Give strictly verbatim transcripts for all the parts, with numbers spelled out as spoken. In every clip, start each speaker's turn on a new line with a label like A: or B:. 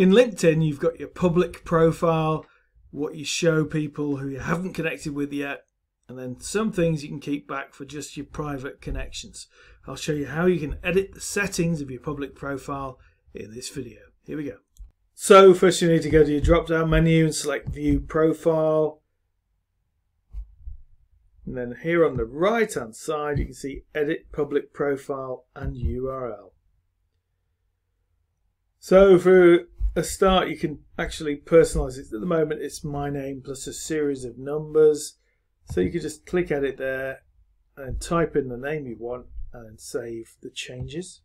A: In LinkedIn, you've got your public profile, what you show people who you haven't connected with yet, and then some things you can keep back for just your private connections. I'll show you how you can edit the settings of your public profile in this video. Here we go. So first you need to go to your drop down menu and select View Profile. And then here on the right hand side you can see Edit Public Profile and U R L. So for a start you can actually personalize it. At the moment it's my name plus a series of numbers. So you can just click Edit there and type in the name you want and then save the changes.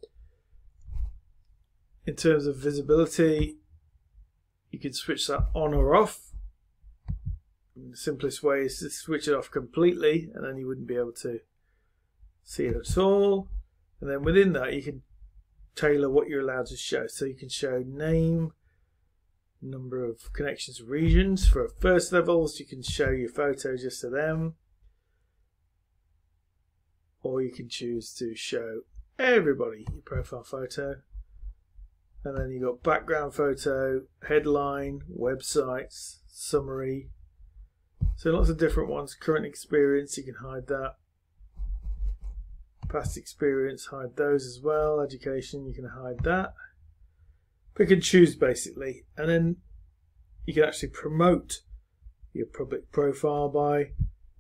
A: In terms of visibility, you can switch that on or off. And the simplest way is to switch it off completely and then you wouldn't be able to see it at all. And then within that you can tailor what you're allowed to show. So you can show name, number of connections, regions. For first levels you can show your photo just to them, or you can choose to show everybody your profile photo. And then you've got background photo, headline, websites, summary. So lots of different ones. Current experience, you can hide that. Past experience, hide those as well. Education, you can hide that. Pick and choose basically. And then you can actually promote your public profile by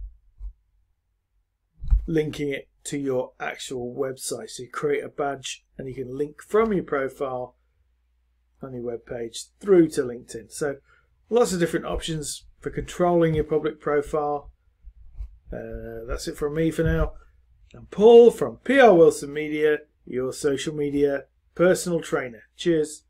A: linking it to your actual website. So you create a badge and you can link from your profile on your web page through to LinkedIn. So lots of different options for controlling your public profile. Uh, that's it from me for now. I'm Paul from P R Wilson Media, your social media personal trainer. Cheers.